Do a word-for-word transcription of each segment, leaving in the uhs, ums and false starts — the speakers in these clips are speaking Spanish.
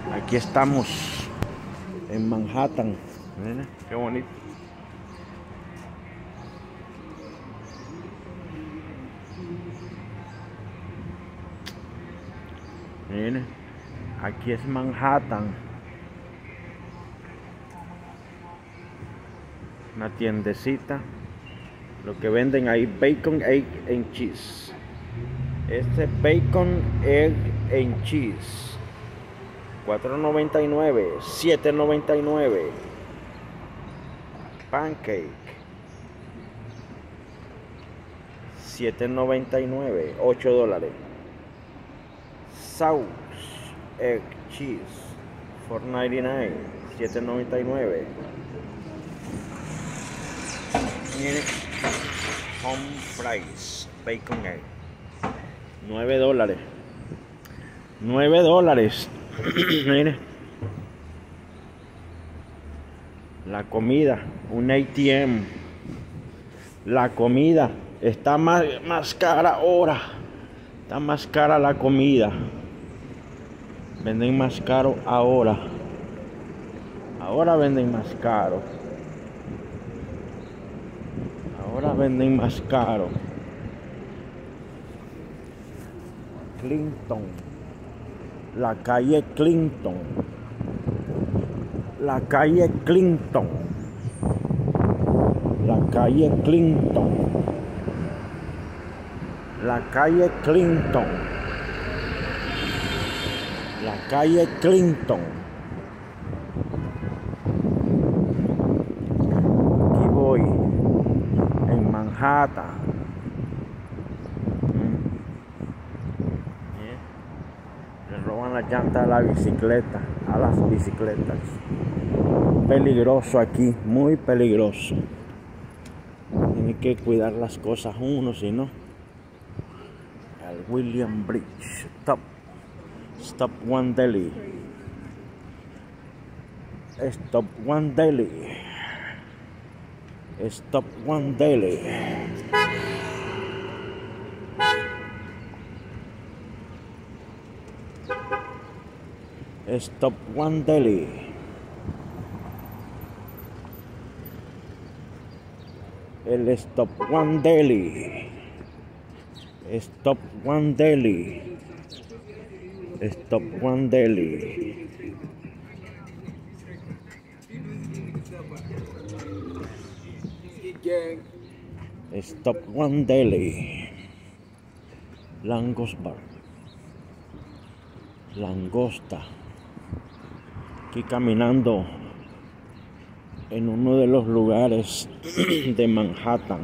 Aquí estamos en Manhattan. Miren, qué bonito. Miren, aquí es Manhattan. Una tiendecita. Lo que venden ahí, bacon, egg and cheese. Este bacon, egg and cheese. cuatro noventa y nueve, siete noventa y nueve. Pancake. siete noventa y nueve, ocho dólares. Sauce, egg, cheese. cuatro noventa y nueve, siete noventa y nueve. Miren, home fries, bacon egg. nueve dólares. nueve dólares. Miren. La comida, un A T M. La comida está más, más cara ahora. Está más cara la comida. Venden más caro ahora. Ahora venden más caro. Ahora venden más caro. Clinton. La calle Clinton. La calle Clinton. La calle Clinton. La calle Clinton. La calle Clinton. Aquí voy en Manhattan. Le roban la llanta a la bicicleta, a las bicicletas. Peligroso aquí, muy peligroso. Tiene que cuidar las cosas uno, si no. El William Bridge. Stop. Stop One Delhi. Stop One Delhi. Stop One Delhi. Stop One Delhi. El Stop One Delhi. Stop One Delhi. Stop One Delhi. Stop One Delhi. Langosbar. Langosta. Aquí caminando en uno de los lugares de Manhattan.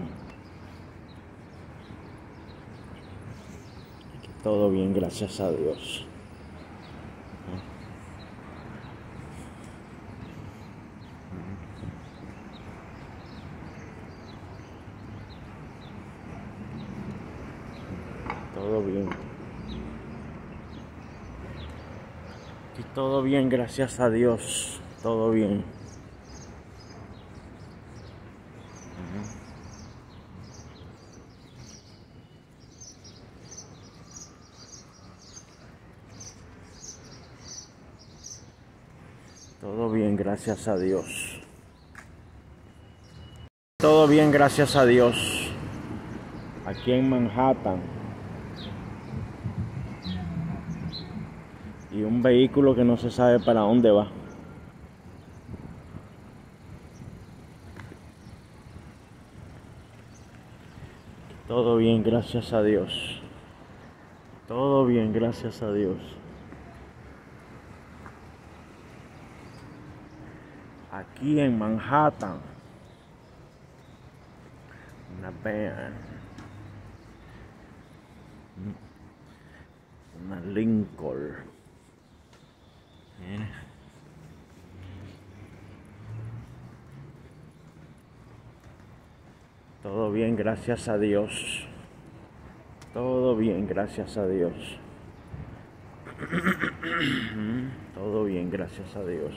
Aquí todo bien, gracias a Dios. Todo bien. Aquí todo bien, gracias a Dios. Todo bien. Todo bien, gracias a Dios. Todo bien, gracias a Dios. Aquí en Manhattan. Y un vehículo que no se sabe para dónde va. Todo bien, gracias a Dios. Todo bien, gracias a Dios. Aquí en Manhattan. Una van. Una Lincoln. Mira. Todo bien, gracias a Dios. Todo bien, gracias a Dios. Todo bien, gracias a Dios.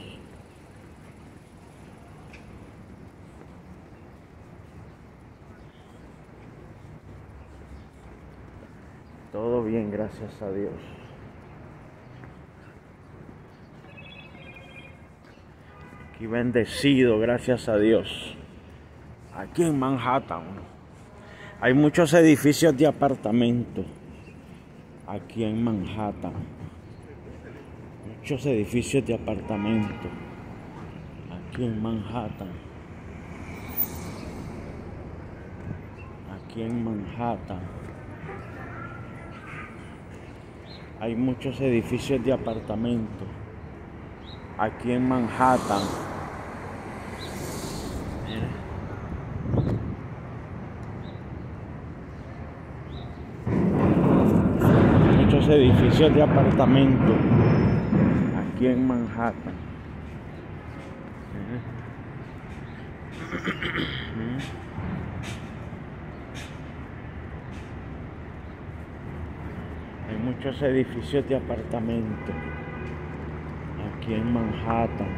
Todo bien, gracias a Dios. Aquí bendecido, gracias a Dios. Aquí en Manhattan hay muchos edificios de apartamentos. Aquí en Manhattan. Muchos edificios de apartamentos. Aquí en Manhattan. Aquí en Manhattan. Hay muchos edificios de apartamentos. Aquí en Manhattan. Muchos edificios de apartamentos. Aquí en Manhattan. Hay muchos edificios de apartamentos aquí en Manhattan.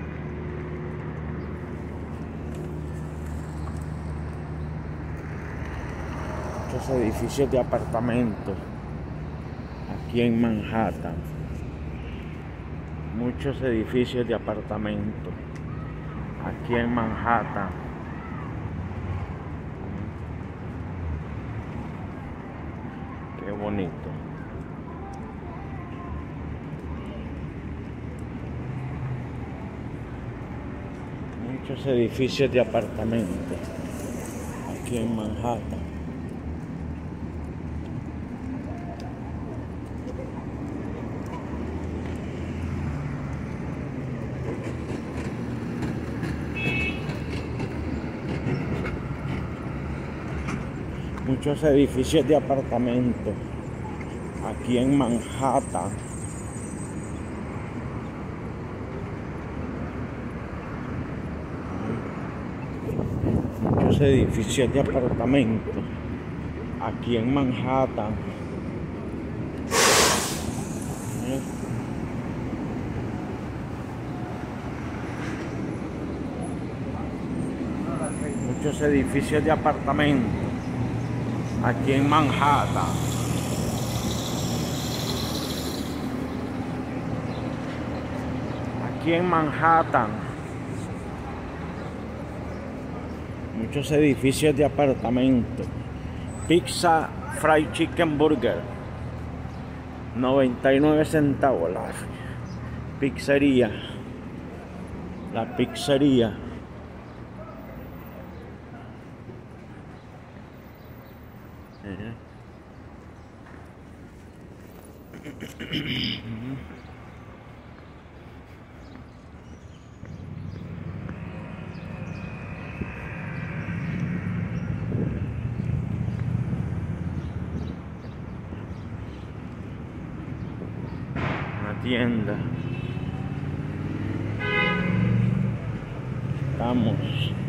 Muchos edificios de apartamentos aquí en Manhattan. Muchos edificios de apartamentos aquí en Manhattan. Qué bonito. Muchos edificios de apartamentos aquí en Manhattan. Muchos edificios de apartamentos aquí en Manhattan. Muchos edificios de apartamentos aquí en Manhattan. Muchos edificios de apartamentos aquí en Manhattan. Aquí en Manhattan. Muchos edificios de apartamentos. Pizza Fried Chicken Burger. noventa y nueve centavos la pizzería. La pizzería. Una tienda. Estamos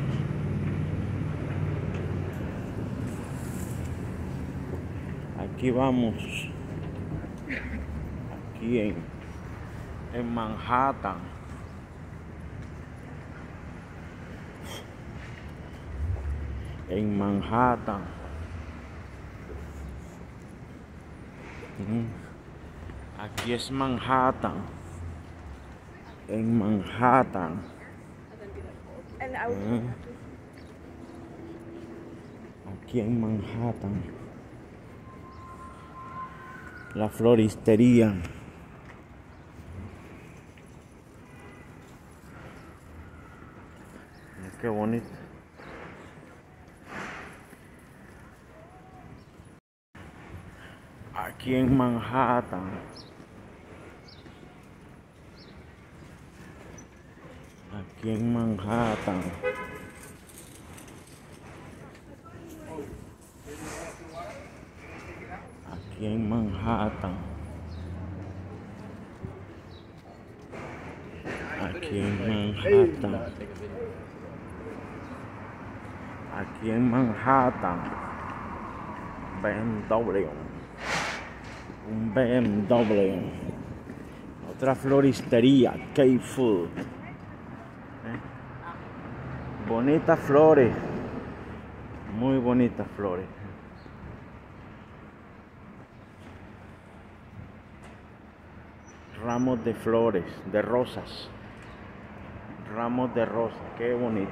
aquí, vamos aquí en, en Manhattan. En Manhattan. Aquí es Manhattan. En Manhattan. Aquí en Manhattan. La floristería. Qué bonito. Aquí en Manhattan. Aquí en Manhattan. Aquí en Manhattan. Aquí en Manhattan. Aquí en Manhattan. B M W. Un B M W. Otra floristería. K-Food. ¿Eh? Bonitas flores. Muy bonitas flores. Ramos de flores, de rosas. ramos de rosa, qué bonito.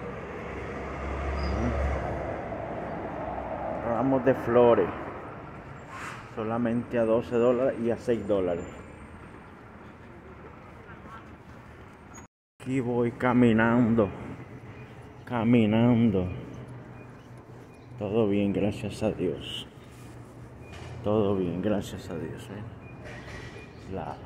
Ramos de flores, solamente a doce dólares y a seis dólares. Aquí voy caminando, caminando. Todo bien, gracias a Dios. Todo bien, gracias a Dios. ¿eh? La...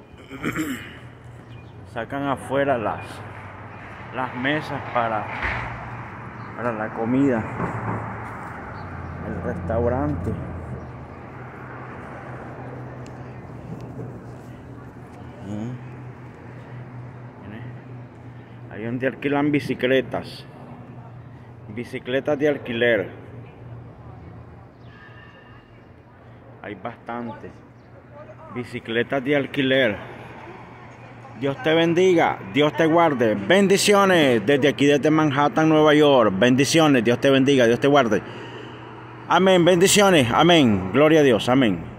Sacan afuera las, las mesas para, para la comida. El restaurante. Ahí donde alquilan bicicletas. Bicicletas de alquiler. Hay bastantes. Bicicletas de alquiler. Dios te bendiga, Dios te guarde. Bendiciones desde aquí, desde Manhattan, Nueva York. Bendiciones, Dios te bendiga, Dios te guarde. Amén, bendiciones, amén. Gloria a Dios, amén.